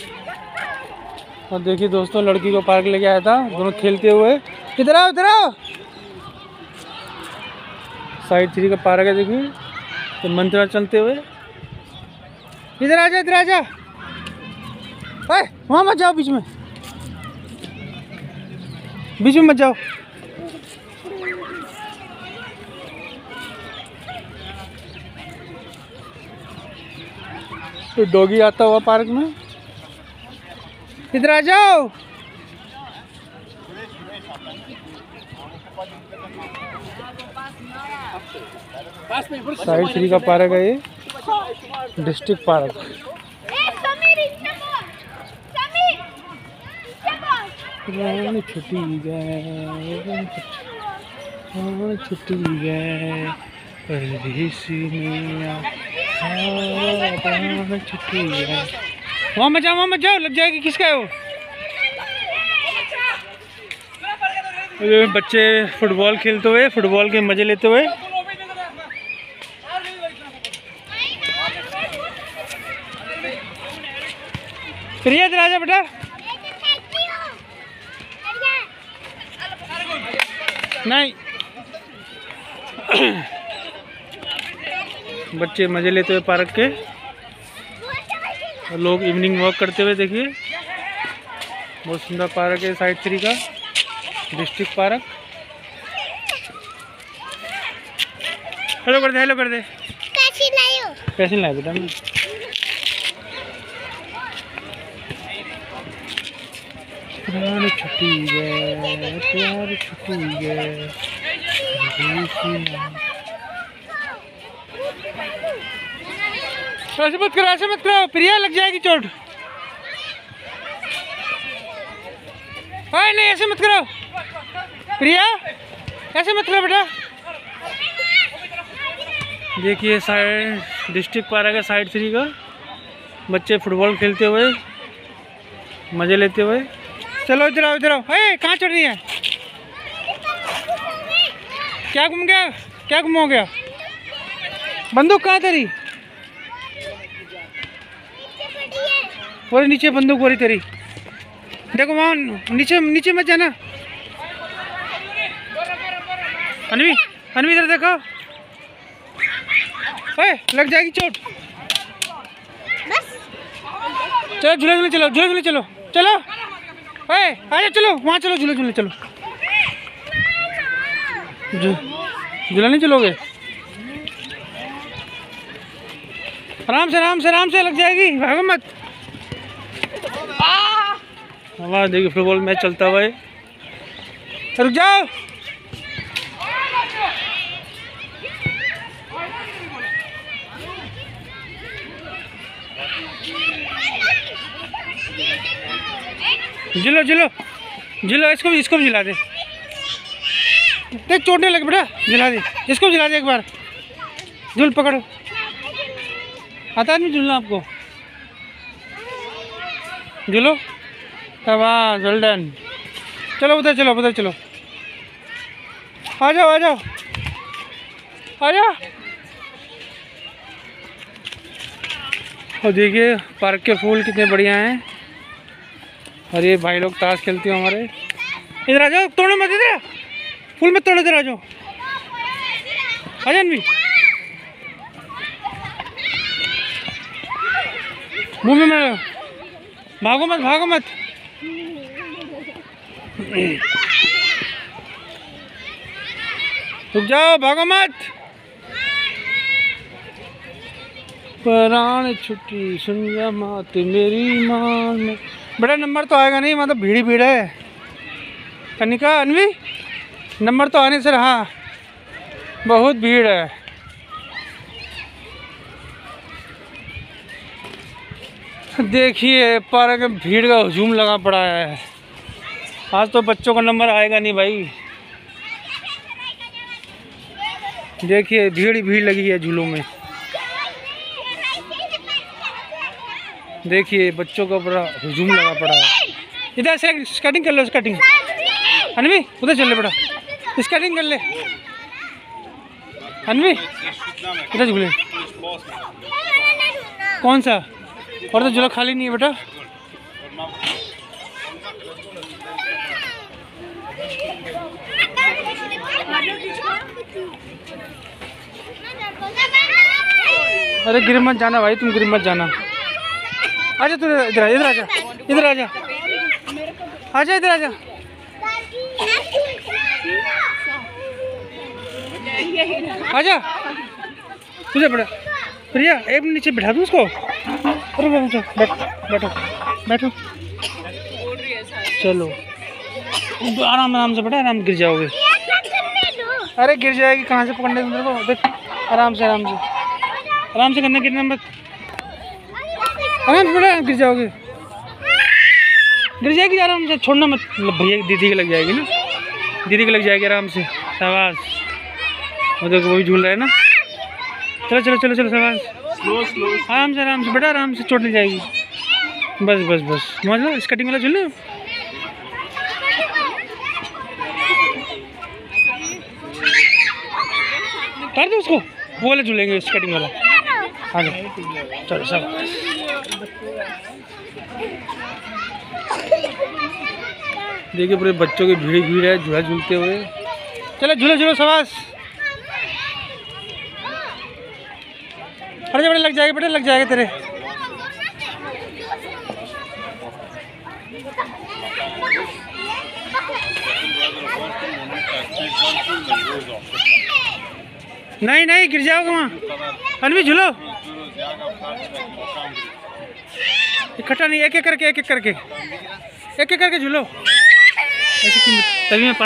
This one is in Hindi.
और देखिए दोस्तों, लड़की को पार्क लेके आया था, दोनों खेलते हुए। इधर आओ, इधर आओ। साइड 3 का पार्क है, देखिए तो मंत्रा चलते हुए। इधर आ जा, इधर आ जा। वहाँ मत जाओ, बीच में मत जाओ। तो डॉगी आता हुआ पार्क में। इधर आ जाओ। साइड 3 का पार्क है ये, डिस्ट्रिक्ट पार्क। छुट्टी गए, छुट्टी गए, छुट्टी गए। वहाँ मत जाओ, वहाँ मत जाओ, लग जाएगी। किसका है वो? बच्चे फुटबॉल खेलते हुए, फुटबॉल के मजे लेते हुए। प्रिया इधर आ जा बेटा। नहीं बच्चे मजे लेते हुए पार्क के, और लोग इवनिंग वॉक करते हुए। देखिए बहुत सुंदर पार्क है, साइड 3 का डिस्ट्रिक्ट पार्क। हेलो कर दे, हेलो कर दे। कैसे लाए बेटा? मैं प्यार छुट्टी गए, प्यार छुट्टी गए। ऐसे मत करो, ऐसे मत करो, प्रिया लग जाएगी चोट। नहीं ऐसे मत करो प्रिया, ऐसे मत करो बेटा। देखिए साइड डिस्ट्रिक्ट पार्क है, साइड 3 का। बच्चे फुटबॉल खेलते हुए, मजे लेते हुए। चलो इधर आओ, इधर आओ। कहाँ चढ़ रही है? क्या गुम गया? क्या गुम हो गया? बंदूक कहाँ तेरी? और नीचे बंदूक बोरी तेरी। देखो वहाँ नीचे, नीचे मत जाना। अनवी, अनवी इधर देखो। लग जाएगी चोट। चलो झूले झूले चलो, झूले झूले चलो, चलो। आजा चलो, वहाँ चलो, झूले झूले चलो। झूला नहीं चलोगे? आराम से, आराम से, आराम से, लग जाएगी, भागो मत। हमारा देखिए फुटबॉल मैच चलता हुआ है। रुक जाओ। झूलो झूलो झूलो, इसको भी झुला दे। देख चोटने लगे बेटा, झुला दे, इसको झुला दे एक बार। झूल पकड़ो। आता नहीं झूलना आपको? झूलो। वाह, वेल डन। चलो उधर चलो, उधर चलो। आ जाओ, आ जाओ, आ जाओ। और देखिए पार्क के फूल कितने बढ़िया हैं। और ये भाई लोग ताश खेलते हैं हमारे। इधर आ जाओ, तोड़ो मत, इधर फूल मत तोड़ो, इधर आ जाओ। आ जाओ भी, मुँह में भागो मत, भागो मत। रुक जाओ, भागो मत। प्राण छुट्टी सुन जा मात मेरी मान में। बेटा नंबर तो आएगा नहीं, मतलब भीड़ ही भीड़ है। कनिका, अनवी, नंबर तो आने से रहा, बहुत भीड़ है। देखिए पार्क में भीड़ का हुजूम लगा पड़ा है। आज तो बच्चों का नंबर आएगा नहीं भाई। देखिए भीड़ ही भीड़ लगी है झूलों में। देखिए बच्चों का बड़ा हुजूम लगा पड़ा है। इधर से स्केटिंग कर लो, स्केटिंग। अनवी उधर चल ले बेटा, स्केटिंग कर ले। अनवी इधर झूले। कौन सा? और तो झूला खाली नहीं है बेटा। अरे गिर मत जाना भाई, तुम गिर मत जाना। आजा तू इधर, इधर आजा, इधर आजा, आजा इधर आजा। आजा तुझे बड़ा प्रिया, एक मिनट नीचे बैठा दूँ उसको। अरे बैठो बैठो बैठो, चलो आराम आराम से बैठा, आराम गिर जाओगे। अरे गिर जाएगी, कहाँ से पकड़ने तुम को, देख आराम से आराम से आराम से करना, गिरना मत, आराम से बैठा, गिर जाओगे, गिर जाएगी आराम से, छोड़ना मत। भैया दीदी की लग जाएगी ना, दीदी की लग जाएगी, आराम से, शाबाश। वो देखो वो भी झूल रहा है ना, चलो चलो चलो चलो शाबाश, आराम से बेटा, आराम से, चोट नहीं जाएगी। बस बस बस, समझ लो, स्केटिंग वाला झूलना। उतार दो उसको, वो वाला झूलेंगे स्केटिंग वाला। आगे चलो शाबाश। देखिए पूरे बच्चों की भीड़ है झूला झूलते हुए। चलो झूलो झूलो शाबाश। अरे बड़े लग जाएगा बेटा, लग जाएगा तेरे। नहीं नहीं गिर जाओगे वहाँ। अनवी झूलो, इकट्ठा नहीं, एक एक करके, एक एक करके, एक एक करके झूलो। ऐसे तभी मैं